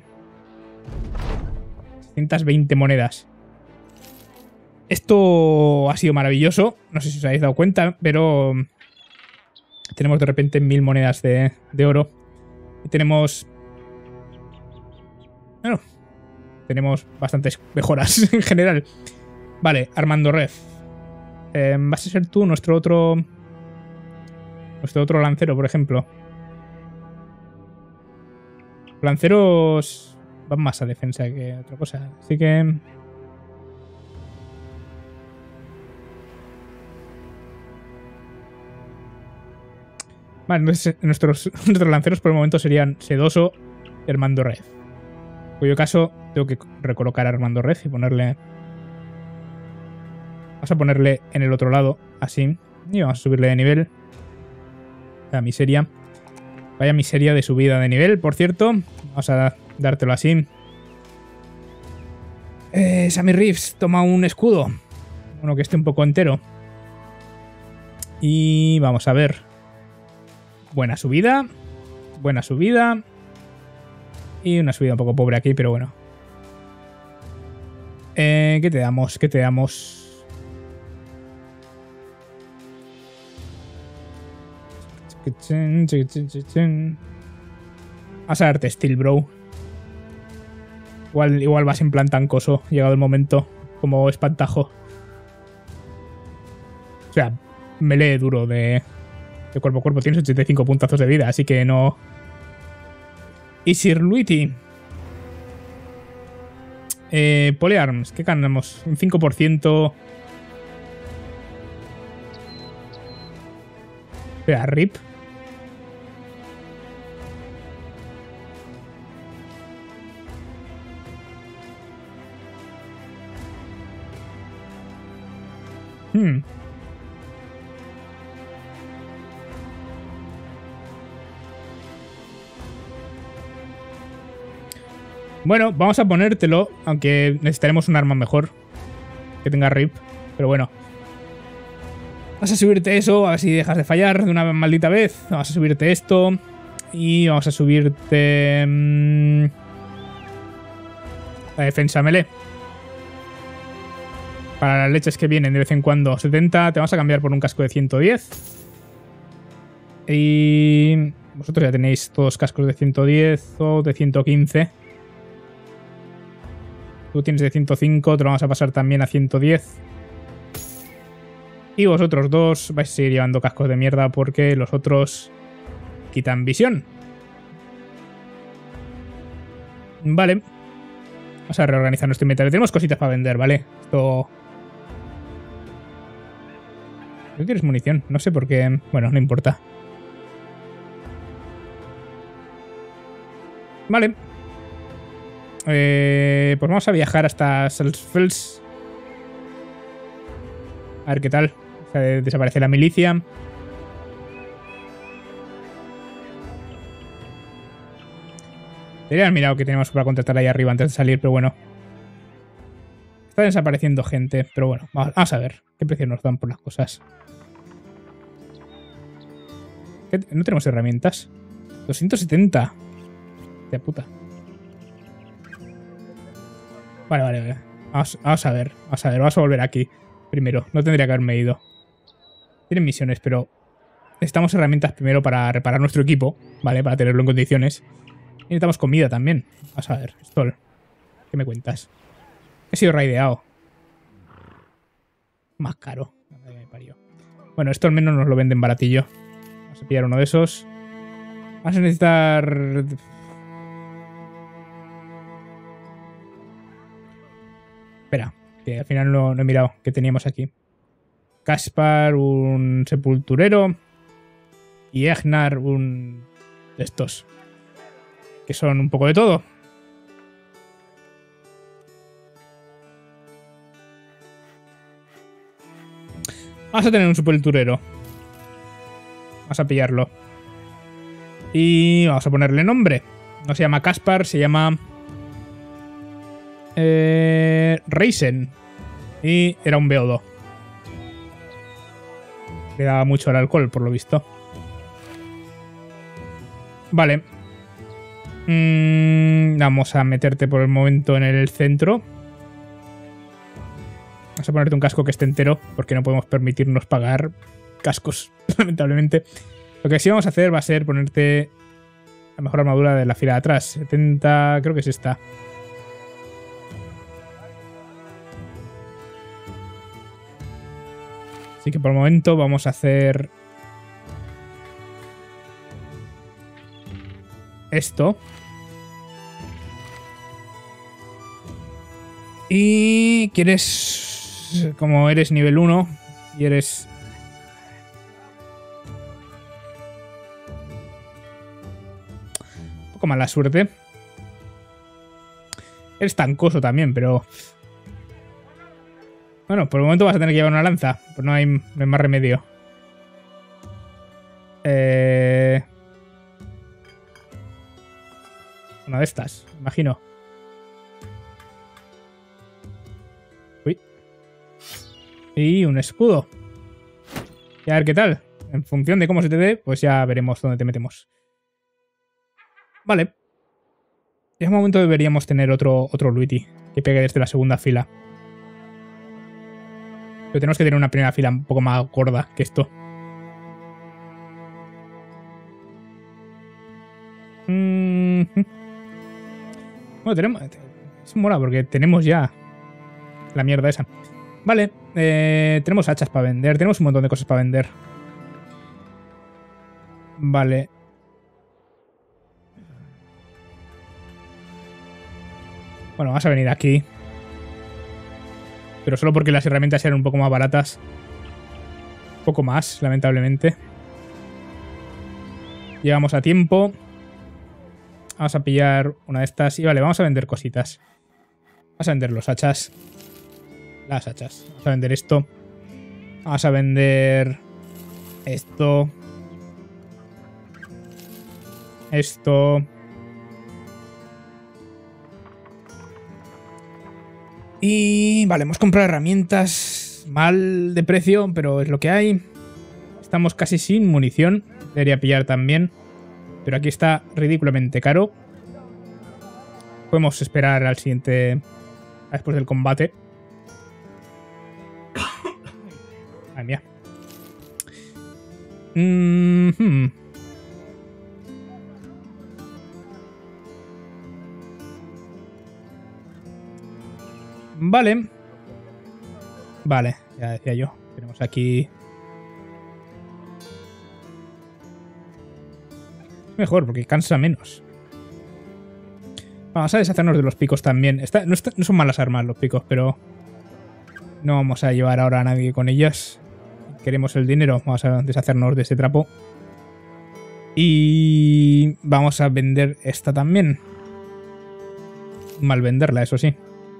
Speaker 1: 620 monedas. Esto ha sido maravilloso. No sé si os habéis dado cuenta, pero tenemos de repente 1000 monedas de oro. Y tenemos... Bueno, tenemos bastantes mejoras en general. Vale, Armando Ref. Vas a ser tú nuestro otro lancero, por ejemplo. Lanceros van más a defensa que otra cosa. Así que... Vale, entonces nuestros lanceros por el momento serían Sedoso y Armando Ref. En cuyo caso tengo que recolocar a Armando Ref y ponerle... Vamos a ponerle en el otro lado, así. Y vamos a subirle de nivel. La miseria. Vaya miseria de subida de nivel, por cierto. Vamos a dártelo así. Sammy Reeves toma un escudo. Uno que esté un poco entero. Y vamos a ver. Buena subida. Buena subida. Y una subida un poco pobre aquí, pero bueno. ¿Qué te damos? ¿Qué te damos? Vas a darte Steel, bro. Igual vas en plan tancoso, llegado el momento, como espantajo. O sea, melee duro de cuerpo a cuerpo. Tienes 85 puntazos de vida, así que no... Y Sir Luigi. Polearms, ¿qué ganamos? Un 5%. Espera, RIP. Bueno, vamos a ponértelo, aunque necesitaremos un arma mejor que tenga RIP, pero bueno. Vas a subirte eso, a ver si dejas de fallar de una maldita vez. Vamos a subirte esto y vamos a subirte la defensa melee. Para las leches que vienen de vez en cuando. 70, te vamos a cambiar por un casco de 110. Y Vosotros ya tenéis todos cascos de 110 o de 115. Tú tienes de 105, te lo vamos a pasar también a 110. Y vosotros dos vais a seguir llevando cascos de mierda porque los otros quitan visión. Vale. Vamos a reorganizar nuestro inventario. Tenemos cositas para vender, ¿vale? Esto... ¿No tienes munición? No sé por qué... Bueno, no importa. Vale. Pues vamos a viajar hasta Salzfels. A ver qué tal. O sea, desaparece la milicia. Debería haber mirado que teníamos para contratar ahí arriba antes de salir, pero bueno. Está desapareciendo gente, pero bueno. Vamos a ver qué precio nos dan por las cosas. ¿No tenemos herramientas? 270. De puta. Vale. Vamos a ver. Vamos a volver aquí. Primero. No tendría que haberme ido. Tienen misiones, pero... Necesitamos herramientas primero para reparar nuestro equipo. ¿Vale? Para tenerlo en condiciones. Y necesitamos comida también. Vamos a ver. Stoll. ¿Qué me cuentas? He sido raideado. Más caro. Me parió. Bueno, esto al menos nos lo venden baratillo. Vamos a pillar uno de esos. Vamos a necesitar... Espera, que al final no he mirado qué teníamos aquí. Caspar, un sepulturero. Y Egnar, un... de estos. Que son un poco de todo. Vamos a tener un sepulturero. Vamos a pillarlo. Y vamos a ponerle nombre. No se llama Caspar, se llama... Reisen. Y era un beodo. Le daba mucho al alcohol, por lo visto. Vale. Vamos a meterte por el momento en el centro. Vamos a ponerte un casco que esté entero, porque no podemos permitirnos pagar cascos, lamentablemente. Lo que sí vamos a hacer va a ser ponerte la mejor armadura de la fila de atrás. 70, creo que es esta. Así que por el momento vamos a hacer esto. Y quieres, como eres nivel 1 y eres... un poco mala suerte. Eres tancoso también, pero... Bueno, por el momento vas a tener que llevar una lanza. Pues no hay más remedio. Una de estas, imagino. Uy. Y un escudo. Y a ver qué tal. En función de cómo se te dé, pues ya veremos dónde te metemos. Vale. En un momento deberíamos tener otro Luigi que pegue desde la segunda fila. Pero tenemos que tener una primera fila un poco más gorda que esto. Bueno, tenemos... Eso mola porque tenemos ya la mierda esa. Vale, tenemos hachas para vender. Tenemos un montón de cosas para vender. Vale. Bueno, vamos a venir aquí. Pero solo porque las herramientas eran un poco más baratas. Un poco más, lamentablemente. Llegamos a tiempo. Vamos a pillar una de estas. Y vale, vamos a vender cositas. Vamos a vender los hachas. Las hachas. Vamos a vender esto. Vamos a vender... esto. Esto. Y vale, hemos comprado herramientas mal de precio, pero es lo que hay. Estamos casi sin munición. Debería pillar también. Pero aquí está ridículamente caro. Podemos esperar al siguiente... después del combate. Madre mía. Vale. Vale, ya decía yo. Tenemos aquí... Mejor, porque cansa menos. Vamos a deshacernos de los picos también. No son malas armas los picos, pero... No vamos a llevar ahora a nadie con ellas. Queremos el dinero. Vamos a deshacernos de ese trapo. Y... Vamos a vender esta también. Mal venderla, eso sí.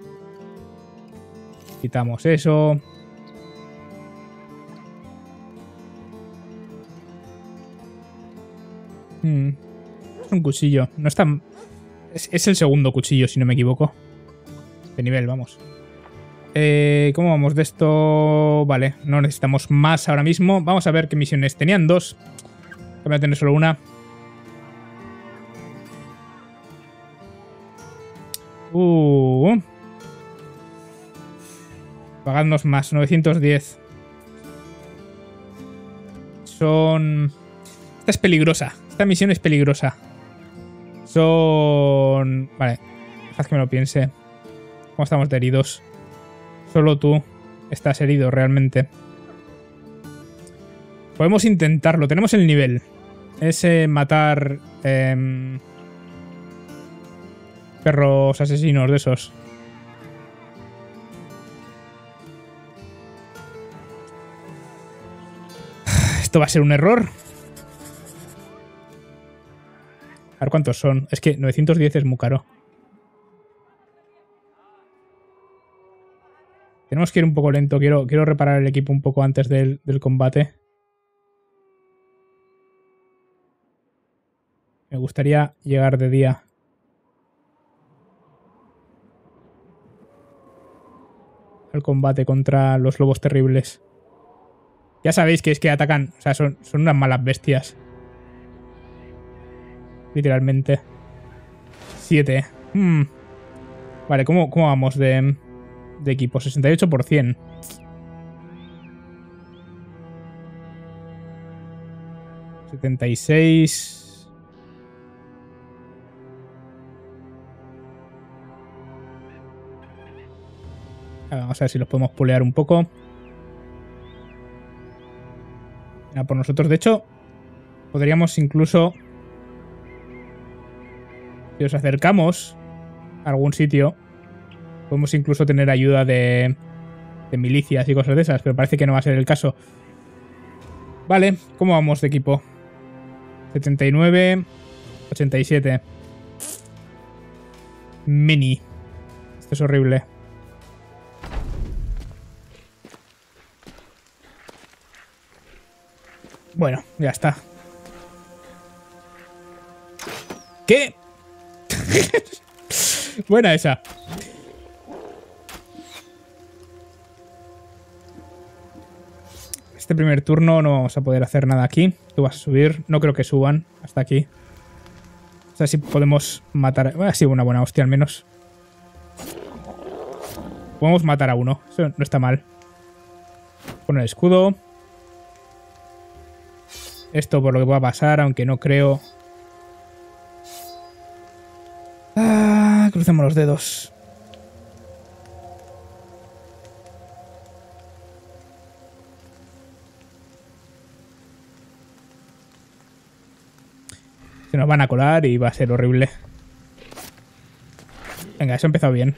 Speaker 1: Quitamos eso. Es un cuchillo. No es tan... Es el segundo cuchillo, si no me equivoco. De nivel, vamos. ¿Cómo vamos de esto? Vale, no necesitamos más ahora mismo. Vamos a ver qué misiones tenían. 2. Voy a tener solo una. Pagadnos más. 910. Son... Esta es peligrosa. Esta misión es peligrosa. Son... Vale. Haz que me lo piense. ¿Cómo estamos de heridos? Solo tú estás herido realmente. Podemos intentarlo. Tenemos el nivel. Es matar... perros asesinos de esos. Esto va a ser un error. A ver cuántos son. Es que 910 es muy caro. Tenemos que ir un poco lento. Quiero reparar el equipo un poco antes del combate. Me gustaría llegar de día. Al combate contra los lobos terribles. Ya sabéis que es que atacan. O sea, son unas malas bestias. Literalmente. 7. Vale, ¿cómo vamos de equipo? 68%. $76. Vamos a ver si los podemos pulear un poco. Por nosotros, de hecho, podríamos incluso... Si os acercamos a algún sitio, podemos incluso tener ayuda de milicias y cosas de esas, pero parece que no va a ser el caso. Vale, ¿cómo vamos de equipo? 79, 87. Mini. Esto es horrible. Bueno, ya está. ¿Qué? Buena esa. Este primer turno no vamos a poder hacer nada aquí. Tú vas a subir. No creo que suban hasta aquí. O sea, si podemos matar... Ha sido una buena hostia al menos. Podemos matar a uno. Eso no está mal. Con el escudo. Esto por lo que pueda pasar, aunque no creo... Crucemos los dedos. Se nos van a colar y va a ser horrible. Venga, eso ha empezado bien.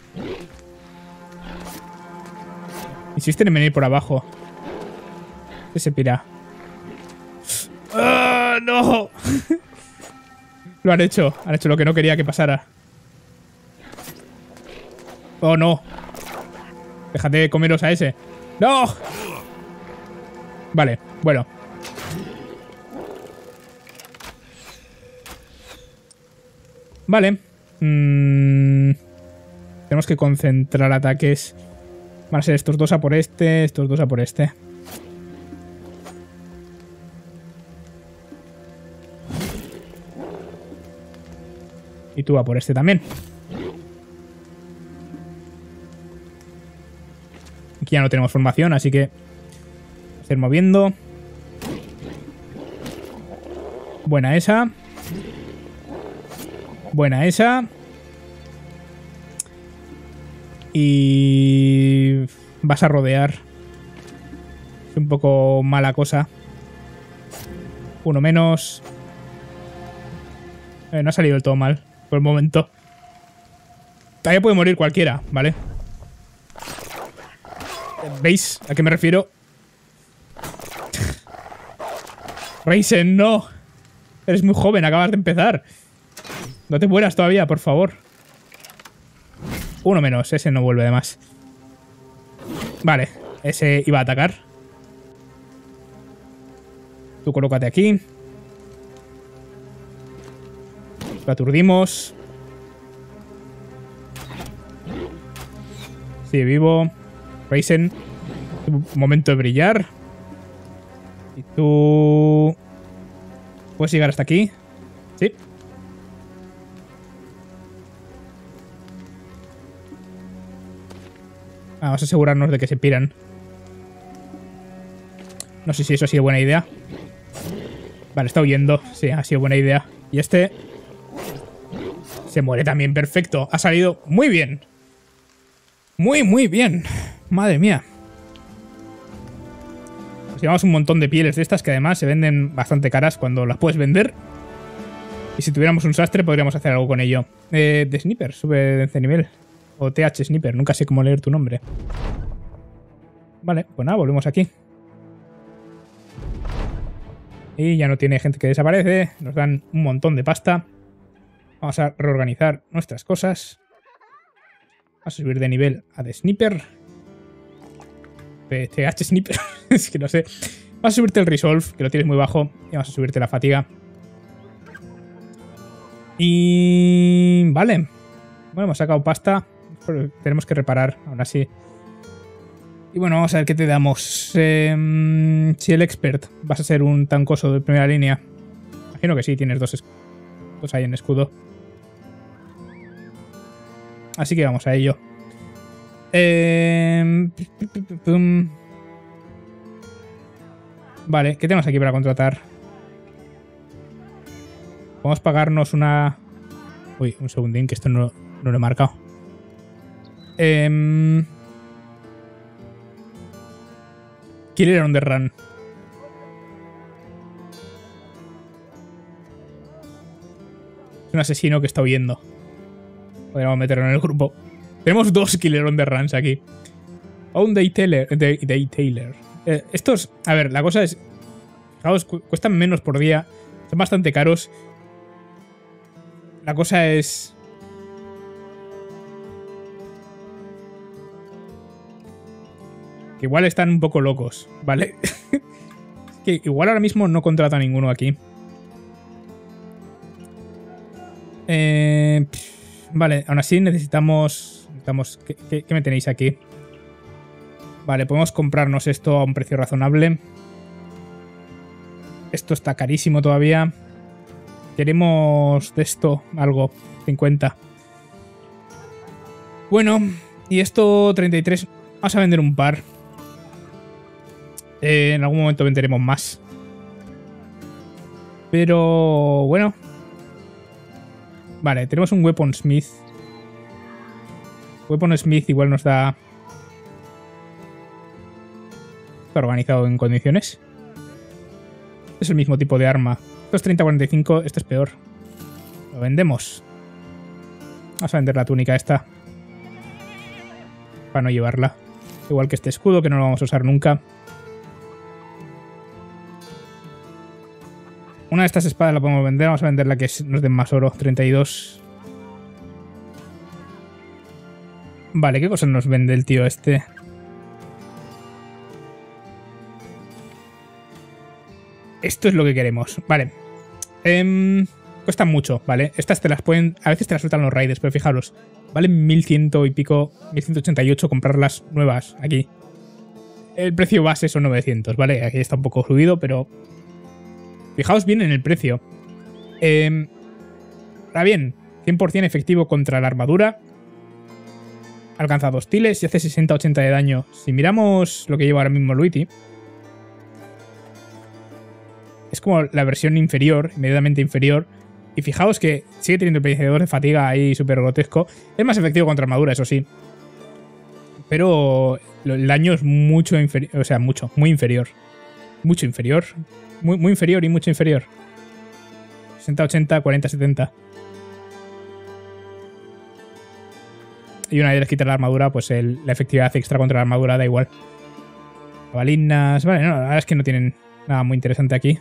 Speaker 1: Insisten en venir por abajo. Se pira. ¡Ah, no! Lo han hecho lo que no quería que pasara. ¡Oh, no! Déjate de comeros a ese. ¡No! Vale, bueno. Vale. Tenemos que concentrar ataques. Van a ser estos dos a por este, estos dos a por este. Y tú a por este también. Aquí ya no tenemos formación, así que... Vamos a ir moviendo. Buena esa. Buena esa. Y vas a rodear. Es un poco mala cosa. Uno menos. No ha salido del todo mal por el momento. Todavía puede morir cualquiera, ¿vale? ¿Veis a qué me refiero? Ryzen, no. Eres muy joven, acabas de empezar. No te mueras todavía, por favor. Uno menos, ese no vuelve de más. Vale, ese iba a atacar. Tú colócate aquí. Lo aturdimos. Sigue vivo. Ryzen, momento de brillar. Y tú... ¿puedes llegar hasta aquí? Sí. Vamos a asegurarnos de que se piran. No sé si eso ha sido buena idea. Vale, está huyendo. Sí, ha sido buena idea. Y este... se muere también, perfecto. Ha salido muy bien. Muy, muy bien. Madre mía. Nos llevamos un montón de pieles de estas que además se venden bastante caras cuando las puedes vender. Y si tuviéramos un sastre podríamos hacer algo con ello. De Sniper, sube de nivel. O TH Sniper, nunca sé cómo leer tu nombre. Vale, pues nada, volvemos aquí. Y ya no tiene gente que desaparece. Nos dan un montón de pasta. Vamos a reorganizar nuestras cosas. Vamos a subir de nivel a The Sniper. TH Sniper. Es que no sé. Vamos a subirte el Resolve, que lo tienes muy bajo. Y vamos a subirte la fatiga. Y... vale. Bueno, hemos sacado pasta. Pero tenemos que reparar, aún así. Y bueno, vamos a ver qué te damos. Si el expert vas a ser un tancoso de primera línea. Imagino que sí, tienes dos ahí en escudo. Así que vamos a ello. Vale, ¿qué tenemos aquí para contratar? Podemos pagarnos una... uy, un segundín, que esto no lo he marcado. Killer on the Run. Es un asesino que está huyendo. Podríamos meterlo en el grupo. Tenemos dos Killer on the Runs aquí. Un Detailer. Estos... a ver, la cosa es... fijaos, cuestan menos por día. Son bastante caros. La cosa es... que igual están un poco locos, ¿vale? Que igual ahora mismo no contrato a ninguno aquí. Vale, aún así necesitamos... ¿Qué me tenéis aquí? Vale, podemos comprarnos esto a un precio razonable. Esto está carísimo todavía. Queremos de esto algo. 50. Bueno, y esto 33. Vamos a vender un par. En algún momento venderemos más. Pero bueno. Vale, tenemos un Weaponsmith. Weaponsmith igual nos da... está organizado en condiciones. Es el mismo tipo de arma. Esto es 30-45, esto es peor. Lo vendemos. Vamos a vender la túnica esta. Para no llevarla. Igual que este escudo, que no lo vamos a usar nunca. Una de estas espadas la podemos vender. Vamos a vender la que nos den más oro. 32. Vale, ¿qué cosas nos vende el tío este? Esto es lo que queremos. Vale. Cuestan mucho, ¿vale? Estas te las pueden... a veces te las sueltan los raiders, pero fijaros. Valen 1100 y pico, 1188 comprarlas nuevas aquí. El precio base son 900, ¿vale? Aquí está un poco subido, pero... fijaos bien en el precio. Ahora bien, 100% efectivo contra la armadura. Alcanza 2 tiles y hace 60-80 de daño. Si miramos lo que lleva ahora mismo Luigi, es como la versión inferior, inmediatamente inferior. Y fijaos que sigue teniendo el penalizador de fatiga ahí súper grotesco. Es más efectivo contra armadura, eso sí. Pero el daño es mucho inferior. O sea, muy inferior. Mucho inferior. Muy inferior y mucho inferior. 60-80, 40-70. Y una vez les quita la armadura, pues la efectividad extra contra la armadura da igual. Balinas. Vale, no, la verdad es que no tienen nada muy interesante aquí.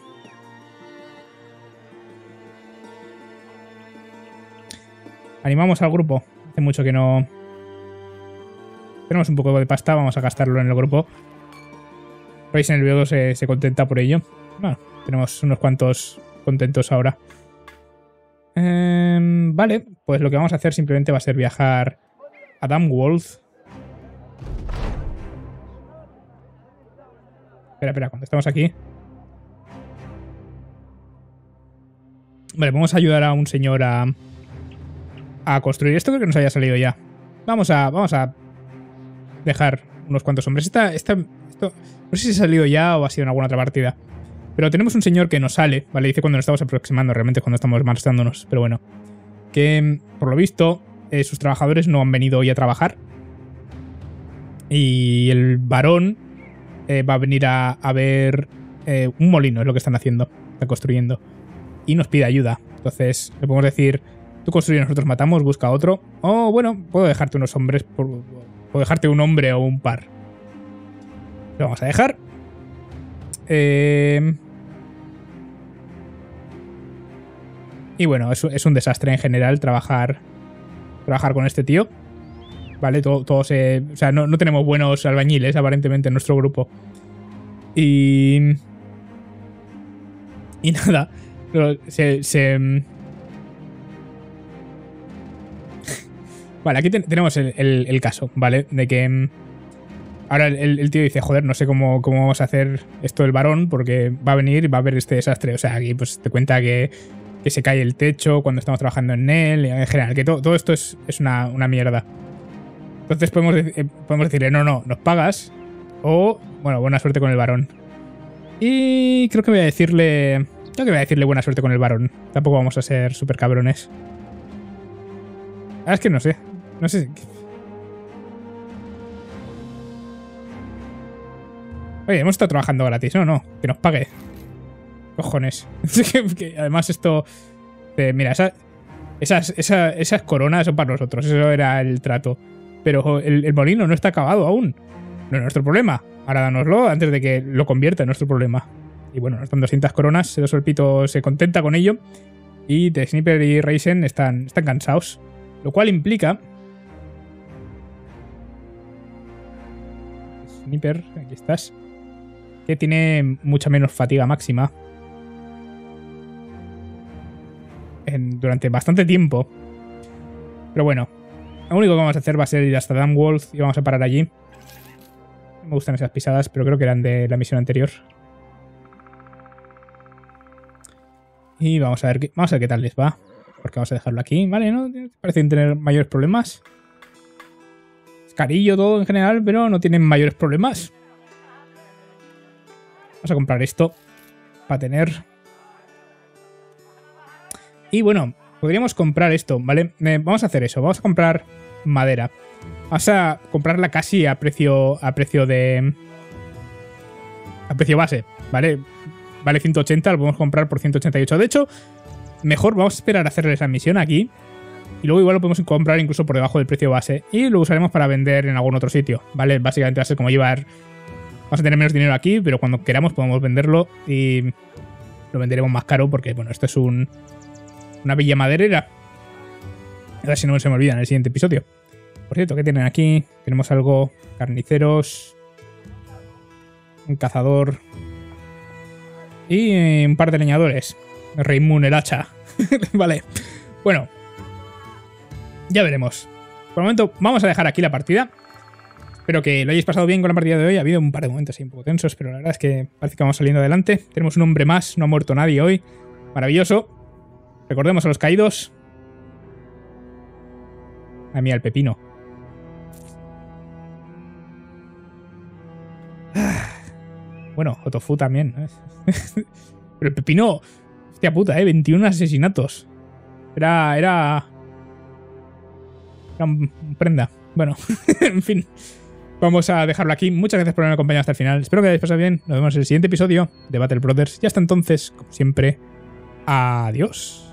Speaker 1: Animamos al grupo. Hace mucho que no... Tenemos un poco de pasta, vamos a gastarlo en el grupo. Veis, en el video se contenta por ello. Bueno, tenemos unos cuantos contentos ahora. Vale, pues lo que vamos a hacer simplemente va a ser viajar a Damwolf. Espera, cuando estamos aquí. Vale, vamos a ayudar a un señor a construir esto. Creo que nos haya salido ya. Vamos a dejar unos cuantos hombres. Esto no sé si ha salido ya o ha sido en alguna otra partida. Pero tenemos un señor que nos sale, ¿vale? Dice cuando nos estamos aproximando, realmente cuando estamos marchándonos. Pero bueno, que por lo visto sus trabajadores no han venido hoy a trabajar. Y el varón va a venir a ver un molino, es lo que están haciendo, están construyendo. Y nos pide ayuda. Entonces le podemos decir, tú construyes, nosotros matamos, busca otro. O bueno, puedo dejarte unos hombres, puedo dejarte un hombre o un par. Lo vamos a dejar. Y bueno, es un desastre en general trabajar con este tío. Vale, o sea, no tenemos buenos albañiles aparentemente en nuestro grupo. Y nada. Vale, aquí tenemos el caso, ¿vale? De que ahora el tío dice, joder, no sé cómo vamos a hacer esto del varón, porque va a venir y va a haber este desastre. O sea, aquí pues te cuenta que se cae el techo cuando estamos trabajando en él, en general, que todo esto es una mierda. Entonces podemos decirle, no, nos pagas, o, bueno, buena suerte con el varón. Y creo que voy a decirle buena suerte con el varón. Tampoco vamos a ser súper cabrones. Es que no sé. Oye, hemos estado trabajando gratis, ¿no? Que nos pague. Cojones. que además esto... mira, esas coronas son para nosotros. Eso era el trato. Pero el molino no está acabado aún. No es nuestro problema. Ahora dánoslo antes de que lo convierta en nuestro problema. Y bueno, nos dan 200 coronas. El Pito se contenta con ello. Y The Sniper y Ryzen están cansados. Lo cual implica... Sniper, aquí estás. Que tiene mucha menos fatiga máxima. Durante bastante tiempo. Pero bueno, lo único que vamos a hacer va a ser ir hasta Damwolf y vamos a parar allí. Me gustan esas pisadas, pero creo que eran de la misión anterior. Y vamos a ver qué tal les va. Porque vamos a dejarlo aquí. Vale, no parecen tener mayores problemas. Es carillo todo en general, pero no tienen mayores problemas. Vamos a comprar esto para tener... Y bueno, podríamos comprar esto, ¿vale? Vamos a hacer eso. Vamos a comprar madera. Vamos a comprarla casi a precio base, ¿vale? Vale 180, lo podemos comprar por 188. De hecho, mejor vamos a esperar a hacerles la misión aquí. Y luego igual lo podemos comprar incluso por debajo del precio base. Y lo usaremos para vender en algún otro sitio, ¿vale? Básicamente va a ser como llevar... Vamos a tener menos dinero aquí, pero cuando queramos podemos venderlo. Y lo venderemos más caro porque, bueno, esto es una villa maderera. A ver si no se me olvida en el siguiente episodio. Por cierto, ¿qué tienen aquí? Tenemos algo... Carniceros... Un cazador... Y un par de leñadores. Raymond el hacha. Vale. Bueno. Ya veremos. Por el momento vamos a dejar aquí la partida. Espero que lo hayáis pasado bien con la partida de hoy. Ha habido un par de momentos ahí un poco tensos, pero la verdad es que parece que vamos saliendo adelante. Tenemos un hombre más. No ha muerto nadie hoy. Maravilloso. Recordemos a los caídos. A mí al pepino. Bueno, Otofu también. Pero el pepino... Hostia puta, 21 asesinatos. Era un prenda. Bueno, en fin. Vamos a dejarlo aquí. Muchas gracias por haberme acompañado hasta el final. Espero que hayáis pasado bien. Nos vemos en el siguiente episodio de Battle Brothers. Y hasta entonces, como siempre, adiós.